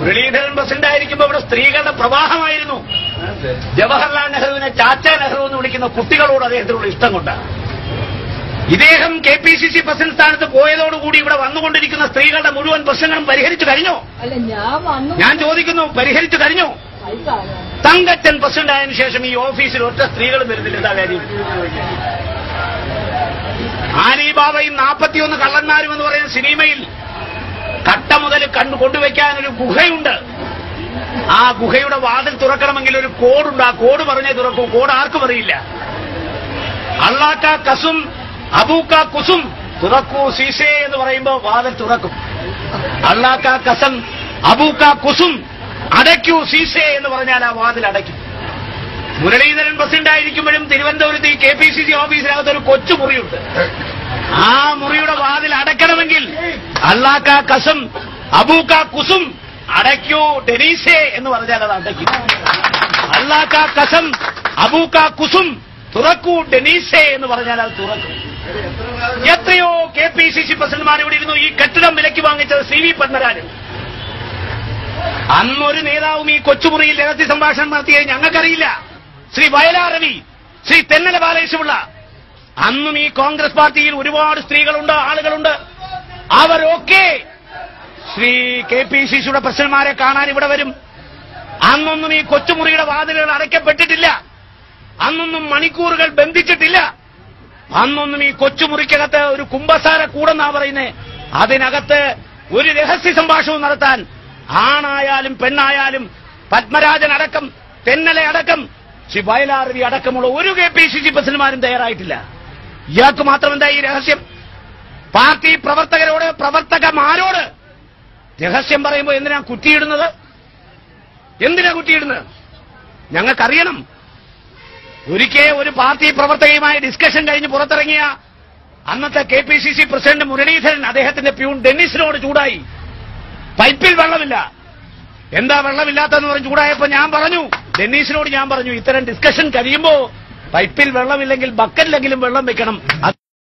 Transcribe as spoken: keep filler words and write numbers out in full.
Muraleedharan president ആയിരിക്കുമ്പോൾ ഇവിടെ സ്ത്രീകളുടെ പ്രവാഹമായിരുന്നു. ജവഹർലാൽ നെഹ്റുവിനെ ചാച്ച നെഹ്റു എന്ന് വിളിക്കുന്ന കുട്ടികളോട് അദ്ദേഹത്തിനുള്ള ഇഷ്ടം കൊണ്ടാണ്. ഇദ്ദേഹം K P C C president സ്ഥാനത്ത് പോയതോടുകൂടി ഇവിടെ വന്നുകൊണ്ടിരിക്കുന്ന സ്ത്രീകളുടെ മുഴുവൻ പ്രശ്നങ്ങളും പരിഹരിച്ചു കഴിഞ്ഞോ? ഞാൻ ചോദിക്കുന്നു, പരിഹരിച്ചു കഴിഞ്ഞോ? തങ്കച്ചൻ പ്രസിഡന്റ് ആയതിനു ശേഷം ഈ ഓഫീസിൽ ഒറ്റ സ്ത്രീകളും വരുന്നില്ല. എന്താ കാര്യം? ആലിബാബയും നാൽപ്പത്തിയൊന്ന് കള്ളന്മാരും എന്ന് പറയുന്ന സിനിമയിൽ കട്ട മുതൽ കണ്ടു കൊണ്ടുവയ്ക്കാൻ ഒരു ഗുഹയുണ്ട്. ആ ഗുഹയുടെ വാതിൽ തുറക്കണമെങ്കിൽ ഒരു കോഡുണ്ട്. ആ കോഡ് പറഞ്ഞേ തുറക്കൂ. കോഡ് ആർക്കും അറിയില്ല. അള്ളാക്ക കസും അബൂക്ക കുസും തുറക്കൂ സീസേ എന്ന് പറയുമ്പോൾ വാതിൽ തുറക്കും. അള്ളാക്ക കസം അബൂക്ക കുസും അടയ്ക്കൂ സീസേ എന്ന് പറഞ്ഞാൽ ആ വാതിൽ അടയ്ക്കും. മുരളീധരൻ പ്രസിഡന്റ് ആയിരിക്കുമ്പോഴും തിരുവനന്തപുരത്ത് ഈ കെ പി സി സി ഓഫീസിനകത്ത് ഒരു കൊച്ചു മുറിയുണ്ട്. ആ മുറിയുടെ വാതിൽ അടയ്ക്കണമെങ്കിൽ അള്ളാക്ക കസം അബൂക്ക കുസും അടയ്ക്കൂ ഡെനീസേ എന്ന് പറഞ്ഞാൽ അത് അടയ്ക്കും. അള്ളാക്ക കസം അബൂക്ക കുസും തുറക്കൂ ഡെനീസേ എന്ന് പറഞ്ഞാൽ അത് തുറക്കും. എത്രയോ കെ പി സി സി പ്രസിഡന്റുമാർ ഇവിടെ ഇരുന്നു. ഈ കെട്ടിടം വിലയ്ക്ക് വാങ്ങിച്ചത് സി വി പത്മരാജൻ. അന്നൊരു നേതാവും ഈ കൊച്ചുമുറിയിൽ രഹസ്യ സംഭാഷണം നടത്തിയത് ഞങ്ങൾക്കറിയില്ല. ശ്രീ വയലാർ രവി, ശ്രീ തെന്നല ബാലകൃഷ്ണപിള്ള. അന്നും ഈ കോൺഗ്രസ് പാർട്ടിയിൽ ഒരുപാട് സ്ത്രീകളുണ്ട്, ആളുകളുണ്ട്. അവരൊക്കെ ശ്രീ കെ പി സി സിയുടെ പ്രസിഡന്റുമാരെ കാണാൻ ഇവിടെ വരും. അന്നൊന്നും ഈ കൊച്ചുമുറിയുടെ വാതിലുകൾ അടയ്ക്കപ്പെട്ടിട്ടില്ല. അന്നൊന്നും മണിക്കൂറുകൾ ബന്ധിച്ചിട്ടില്ല. അന്നൊന്നും ഈ കൊച്ചുമുറിക്കകത്ത് ഒരു കുമ്പസാര കൂടെന്നാ പറയുന്നേ. അതിനകത്ത് ഒരു രഹസ്യ സംഭാഷണവും നടത്താൻ ആണായാലും പെണ്ണായാലും പത്മരാജൻ അടക്കം തെന്നലെ അടക്കം ശ്രീ വയലാർ രവി അടക്കമുള്ള ഒരു കെ പി സി സി പ്രസിഡന്റുമാരും തയ്യാറായിട്ടില്ല. ഇയാൾക്ക് മാത്രം എന്താ ഈ രഹസ്യം? പാർട്ടി പ്രവർത്തകരോട് പ്രവർത്തകന്മാരോട് രഹസ്യം പറയുമ്പോൾ എന്തിനാ കുറ്റിയിടുന്നത്? എന്തിനാ കുറ്റിയിടുന്നത്? ഞങ്ങൾക്കറിയണം. ഒരിക്കൽ ഒരു പാർട്ടി പ്രവർത്തകയുമായി ഡിസ്കഷൻ കഴിഞ്ഞ് പുറത്തിറങ്ങിയ അന്നത്തെ K P C C president Muraleedharan അദ്ദേഹത്തിന്റെ പ്യൂൺ ഡെന്നിസിനോട് ചൂടായി. പൈപ്പിൽ വെള്ളമില്ല. എന്താ വെള്ളമില്ലാത്തെന്ന് പറഞ്ഞ് ചൂടായപ്പോ ഞാൻ പറഞ്ഞു, ഡെന്നീസിനോട് ഞാൻ പറഞ്ഞു, ഇത്തരം ഡിസ്കഷൻ കഴിയുമ്പോ പൈപ്പിൽ വെള്ളമില്ലെങ്കിൽ ബക്കറ്റിലെങ്കിലും വെള്ളം വെക്കണം.